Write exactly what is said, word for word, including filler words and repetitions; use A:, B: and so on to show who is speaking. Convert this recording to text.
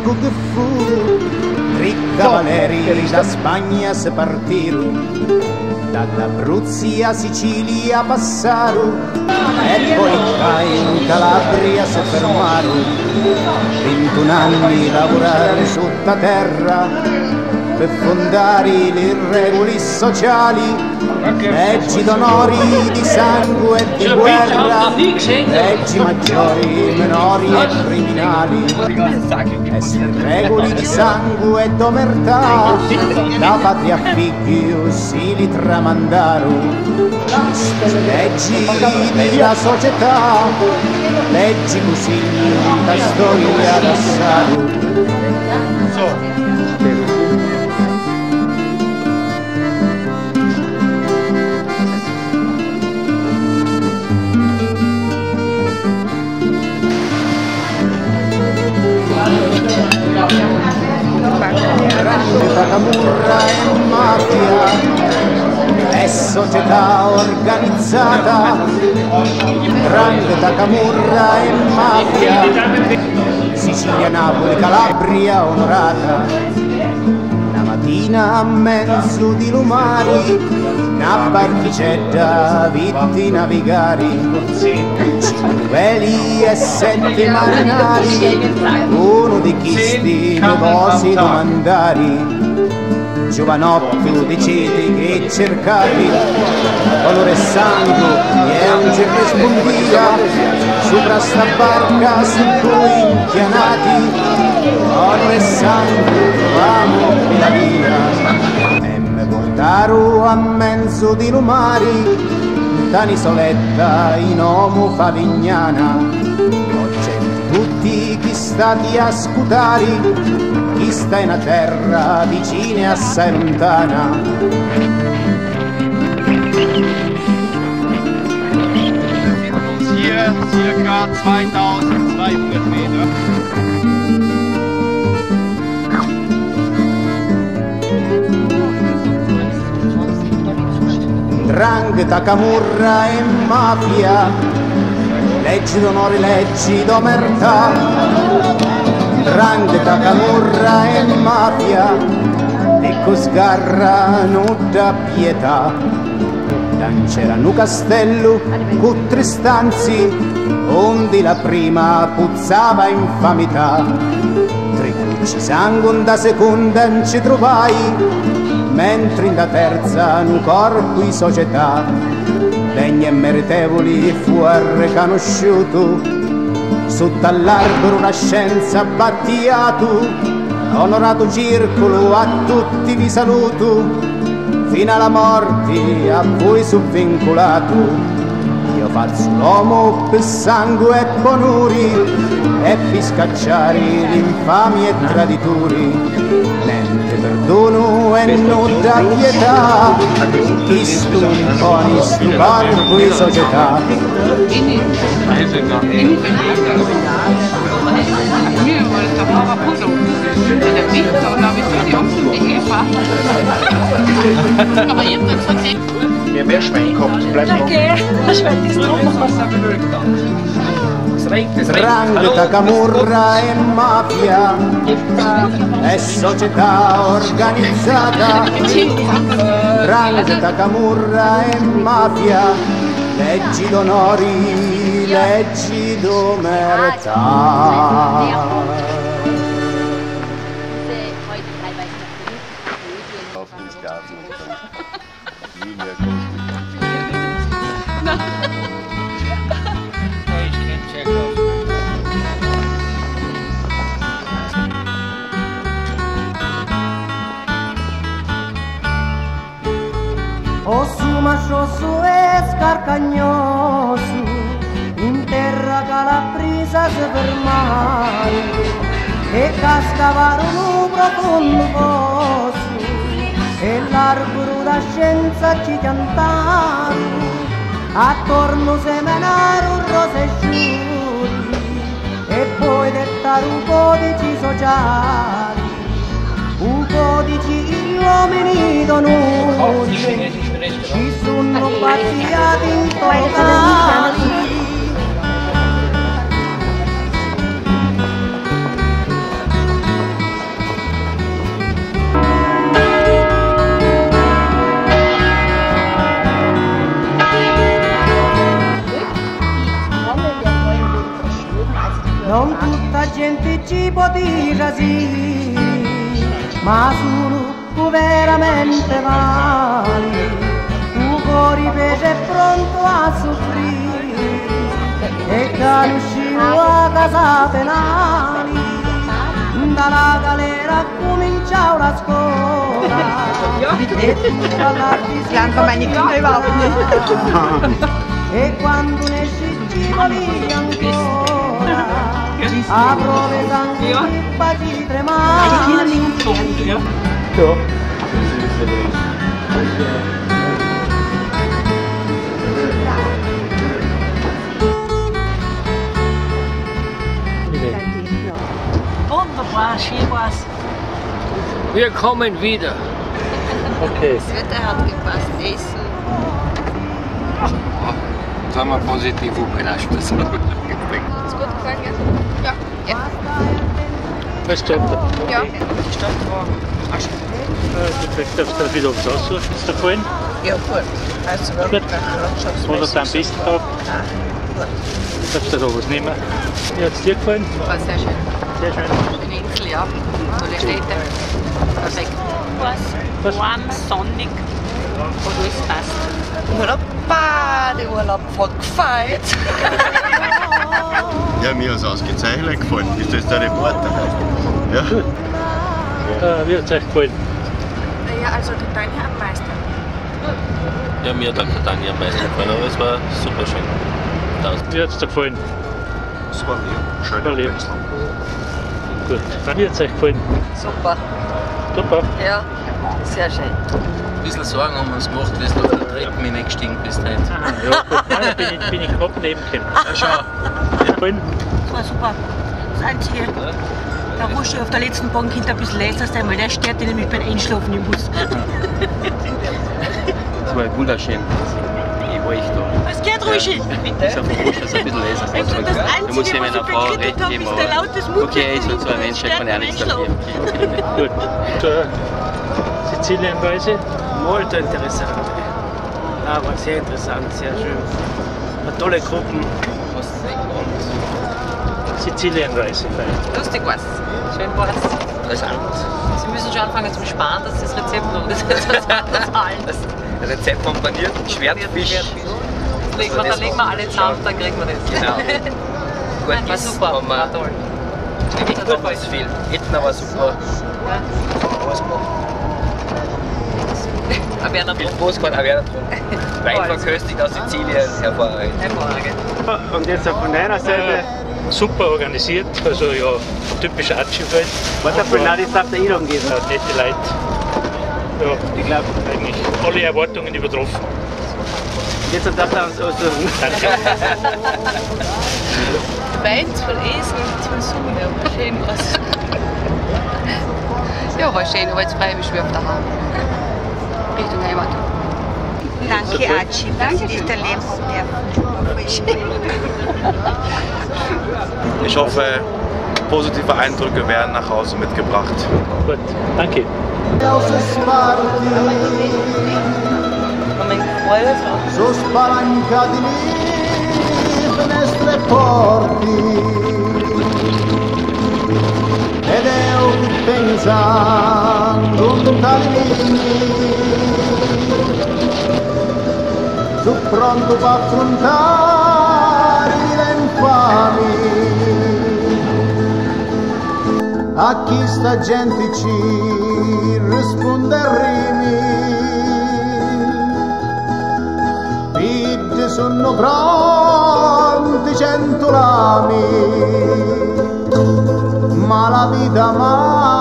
A: ecco che fu, tre cavalieri da Spagna se partirono, dall'Abruzzi a Sicilia passarono, e poi qua in Calabria si fermarono, ventuno anni lavorare sotto terra, per fondare le regole sociali, leggi d'onori, di sangue e di guerra, leggi maggiori, minori e criminali, e se regole di sangue e d'omertà, da patria a figlio si li tramandarono, leggi della società, leggi così la storia passata. Camurra e mafia, è società organizzata, Drangheta, camurra e mafia, Sicilia, Napoli, Calabria onorata, la mattina a mezzo di lumari, una barchicetta, vitti navigari, cinque veli e sette marinari, uno di chisti, negozi domandari, giovanotto decidi che cercavi, colore e sangue e angeli rispondia, sopra sta barca su cui inchianati, colore e sangue trovamo la via, e me portaro a mezzo di lumari, tanisoletta in omo favignana, oggetti tutti chi stati a scutari, chi sta in una terra vicina e assai lontana.
B: Hier circa zweitausendzweihundert Meter.
A: Drangheta, camurra e mafia, leggi d'onore, leggi d'omertà, Drangheta, camurra e mafia, ecco sgarra nuda pietà. Dan c'erano castello con tre stanzi, onde la prima puzzava infamità. Tre cucci sangue da seconda non ci trovai, mentre in da terza nu corpo in società. Degni e meritevoli fu riconosciuto, sotto all'albero una scienza battiato, onorato circolo a tutti vi saluto, fino alla morte a voi sovvincolato. Io faccio l'uomo per sangue e ponuri, e per scacciare l'infami e traditori, niente perdono e non da pietà, chi stu imponi stu corpo in società.
B: Mehr Meerschwein kommt, bleib noch.
A: Drangheta, camurra e mafia, è società organizzata. Drangheta, camurra e mafia, leggi d'onori, leggi d'omertà.
C: Osso mascioso e scarcagnoso, in terra calabresa si fermai, e cascavarono profondo fosso, e l'arboro da scienza ci piantarono, attorno semenarono rose e sciuri, e poi dettarono codici sociali, un codice gli uomini d'onore, ci sono battiati intoccati. dice sì, ma solo tu veramente vali, tu cuore invece è pronto a soffrire, e che uscivo a casa penali, dalla galera cominciava la scuola, e tu alla e quando ne scivoli ancora, a prove sangue baci tremali.
D: Wunderbar, schön war's.
E: Wir kommen wieder.
F: Okay.
D: Das Wetter hat gepasst, Essen.
B: Sind wir positiv überrascht.
D: Ist gut gefallen, ja? Ja. Ja.
F: Was steht da?
D: Ja.
E: Die Stadt war
F: Du darfst dann wieder was aussuchen, ist dir gefallen?
D: Ja, gut. Also, wir
F: Gut. Was hast du am besten gehabt? Du darfst dir da was nehmen. Wie hat es dir gefallen?
D: War sehr schön.
F: Sehr schön.
D: Schöne Insel, ja. Tolle Städte. Perfekt.
F: Was?
G: Warm, sonnig und alles passt.
D: Urlaub, Badeurlaub hat gefallen.
H: Ja, mir hat es ausgezeichnet gefallen. Ist das der Reporter? Ja.
F: Äh, wie hat es euch gefallen?
G: Ja, also total am meisten.
I: Ja, mir hat auch Catania am meisten gefallen, aber es war super schön. Tausend.
F: Wie hat es dir gefallen?
H: Es war lieb. Schön.
F: War lieb. Gut. Wie hat es euch gefallen?
D: Super.
F: Super.
D: Ja, sehr schön.
I: Ein bisschen Sorgen haben wir uns gemacht, wie du auf die Treppen hineingestiegen bist heute.
F: Aha, ja, gut. Nein, bin ich, bin ich gerade neben gekommen.
I: Ja, schau.
F: Gefallen?
G: Das war super. Das Einzige, der Rusche auf der letzten Bank hinter ein bisschen leiser sein, weil der stört dich nämlich beim Einschlafen im Bus.
I: Das war gut schön. Ich war echt da.
G: Was geht, Rusche?
I: Bitte? Ist auf dem Busch, dass ein bisschen leiser ist.
G: Also das
I: Da muss
G: Einzige,
I: ich
G: was
I: meiner
G: ich
I: Frau
G: bekriegt
I: recht
G: habe,
I: geben.
G: ist der
I: aber-
G: lautes Mund.
I: Okay, so so ein Mensch kann ja nichts dafür. Okay, okay.
F: Gut. Und, äh, Sizilienreise?
E: Molto interessant. Ja, war sehr interessant, sehr schön. Eine tolle Gruppen.
F: Sizilienreise.
D: Lustig war's. Schön war's.
I: Interessant.
D: Sie müssen schon anfangen zum Sparen, dass das Rezept noch das zahlen.
I: Das Rezept vom panierten Schwertfisch.
D: Da legen wir, da legen wir alle zusammen, dann kriegen wir das.
I: Genau. Gut,
D: War
I: ist
D: super,
I: haben
D: war
I: wir
D: toll.
I: echt gut was viel. Etna war super. Alles gemacht.
D: Aber Werner
I: Viel Spaß gehabt, auch Werner getrunken. Wein verköstigt aus Sizilien, hervorragend.
D: hervorragend.
E: Und jetzt von deiner Seite,
F: Super organisiert, also ja, typisch Acci-Feld.
E: was dafür Nadis darf der Idom geben?
F: Ja, nette Leute. Ja, ich glaube eigentlich alle Erwartungen übertroffen.
E: Jetzt darf er uns aussuchen.
F: Danke.
D: Weins von Essen und von Summen, ja, war schön was. Ja, war schön, aber jetzt freue ich mich schwer auf der Hand. Richtung Heimat.
G: Danke, Aci, dass Sie das erleben
H: Ich hoffe, positive Eindrücke werden nach Hause mitgebracht.
F: Gut, danke.
A: Su spalancati lì, finestre e porti, ed io qui pensando un talimini, su pronto per affrontare le infami, a chi sta gente ci risponde a rimi. Sono pronti cento lami, ma la vita mai